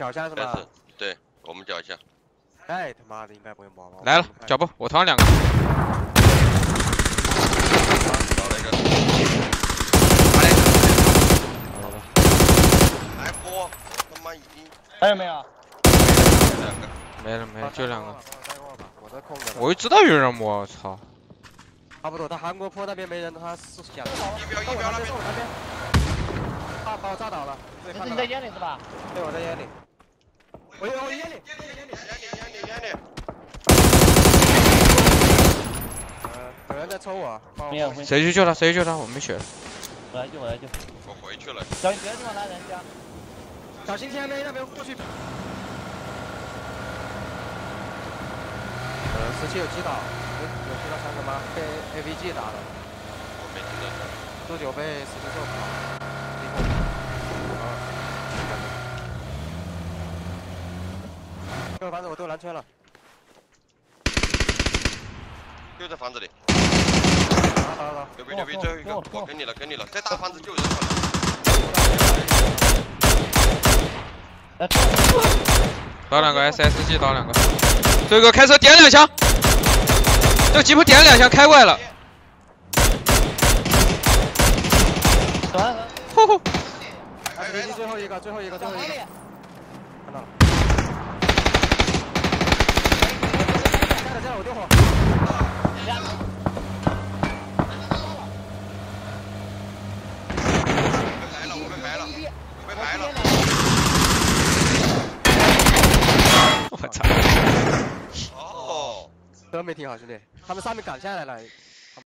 脚下是吧？ 对，我们脚下。 哎，他妈的，应该不用包吧？ 来了，脚步，我投了2个。 倒了一个。 好了。 还播，他妈已经。 还有没有？ 没了，就2个。 我在空的。 我就知道有人摸，我操！ 差不多，他韩国坡那边没人，他是想。 一标那边。 他把我炸倒了。 这是你在烟里是吧？ 对，我在烟里。我烟里。有人在抽我。 没有。 谁去救他？谁去救他？我没血。 我来救。 我回去了。 小心别的地方来人家。 小心天妹那边过去。17有击倒，有击到3个吗？被 APG 打了。 我没听到。 19被10分钟跑。这个房子我都蓝圈了。 就在房子里。 好。 牛逼，最后一个，我给你了，在大房子就有人了。 倒2个 SSG， 倒2个。最后一个开车点2枪，这个吉普点2枪开过来了。呼呼。 最后一个。看到了。加了，我丢火。 我被埋了。 我操！ 哦， 车没停好，兄弟，他们上面赶下来了。